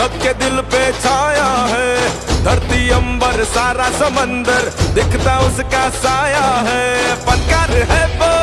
सबके दिल पे छाया है। धरती अंबर सारा समंदर दिखता उसका साया है। फनकार है वो